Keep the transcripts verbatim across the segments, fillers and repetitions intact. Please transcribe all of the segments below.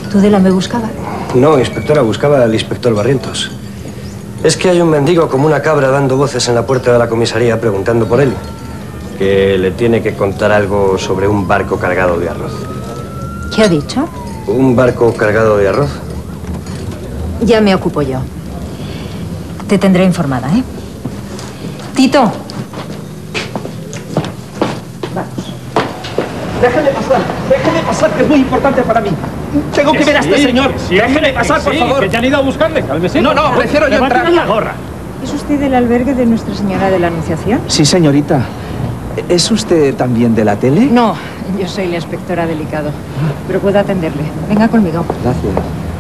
¿Tudela me buscaba? No, inspectora, buscaba al inspector Barrientos. Es que hay un mendigo como una cabra dando voces en la puerta de la comisaría preguntando por él. Que le tiene que contar algo sobre un barco cargado de arroz. ¿Qué ha dicho? ¿Un barco cargado de arroz? Ya me ocupo yo. Te tendré informada, ¿eh? Tito. Vamos. Déjeme pasar, déjeme pasar, que es muy importante para mí. Tengo que, que ver a este sí, señor. Sí, déjeme pasar, por sí, favor. Que ya han ido a buscarle, cálmese. No, no, prefiero yo entrar. La gorra. ¿Es usted del albergue de Nuestra Señora de la Anunciación? Sí, señorita. ¿Es usted también de la tele? No, yo soy la inspectora Delicado, pero puedo atenderle. Venga conmigo. Gracias.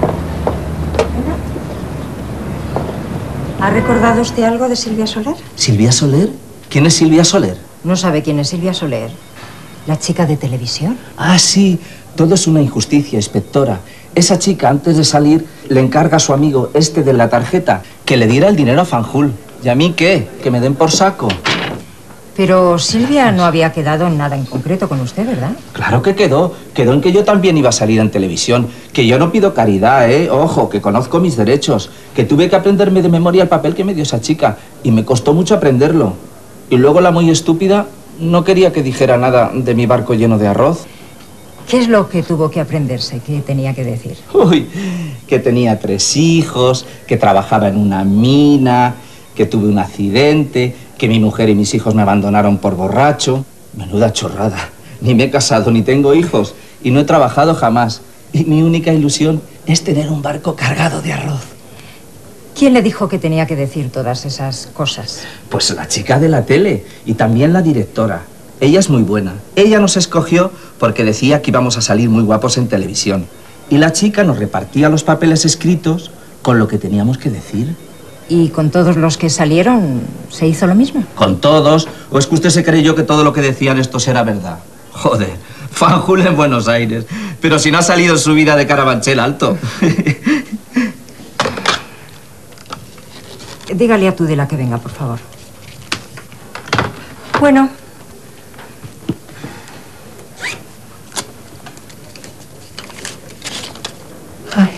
¿Ha recordado usted algo de Silvia Soler? ¿Silvia Soler? ¿Quién es Silvia Soler? ¿No sabe quién es Silvia Soler? ¿La chica de televisión? Ah, sí. Todo es una injusticia, inspectora. Esa chica, antes de salir, le encarga a su amigo, este de la tarjeta, que le diera el dinero a Fanjul. ¿Y a mí qué? Que me den por saco. Pero Silvia no había quedado en nada en concreto con usted, ¿verdad? Claro que quedó. Quedó en que yo también iba a salir en televisión. Que yo no pido caridad, ¿eh? Ojo, que conozco mis derechos. Que tuve que aprenderme de memoria el papel que me dio esa chica. Y me costó mucho aprenderlo. Y luego la muy estúpida no quería que dijera nada de mi barco lleno de arroz. ¿Qué es lo que tuvo que aprenderse? ¿Qué tenía que decir? Uy, que tenía tres hijos, que trabajaba en una mina, que tuve un accidente, que mi mujer y mis hijos me abandonaron por borracho. Menuda chorrada. Ni me he casado, ni tengo hijos, y no he trabajado jamás. Y mi única ilusión es tener un barco cargado de arroz. ¿Quién le dijo que tenía que decir todas esas cosas? Pues la chica de la tele, y también la directora. Ella es muy buena. Ella nos escogió porque decía que íbamos a salir muy guapos en televisión. Y la chica nos repartía los papeles escritos con lo que teníamos que decir. ¿Y con todos los que salieron se hizo lo mismo? ¿Con todos? ¿O es que usted se creyó que todo lo que decían estos era verdad? Joder, Fanjul en Buenos Aires. Pero si no ha salido en su vida de Carabanchel Alto. Dígale a Tudela que venga, por favor. Bueno. Ay.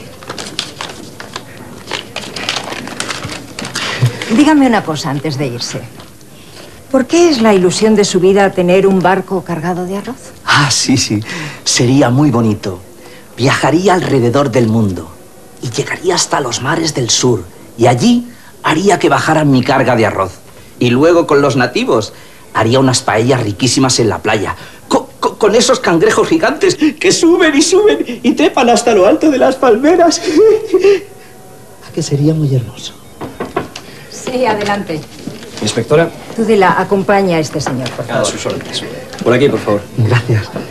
Dígame una cosa antes de irse. ¿Por qué es la ilusión de su vida tener un barco cargado de arroz? Ah, sí, sí. Sería muy bonito. Viajaría alrededor del mundo y llegaría hasta los mares del sur. Y allí haría que bajaran mi carga de arroz. Y luego con los nativos haría unas paellas riquísimas en la playa. Con, con, con esos cangrejos gigantes que suben y suben y trepan hasta lo alto de las palmeras. ¿A que sería muy hermoso? Sí, adelante. Inspectora. Tudela, acompaña a este señor, por favor. A sus órdenes. Por aquí, por favor. Gracias.